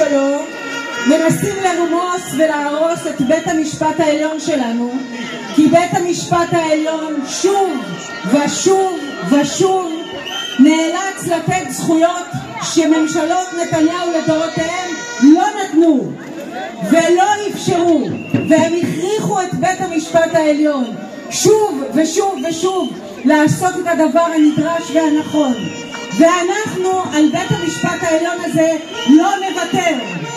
שלו מנסים לרמוס ולהרוס את בית המשפט העליון שלנו, כי בית המשפט העליון שוב ושוב ושוב נאלץ לתת זכויות שממשלות נתניהו לדורותיהם לא נתנו ולא אפשרו, והם הכריחו את בית המשפט העליון שוב ושוב ושוב לעשות את הדבר הנדרש והנכון, ואנחנו על בית המשפט העליון הזה לא נוותר.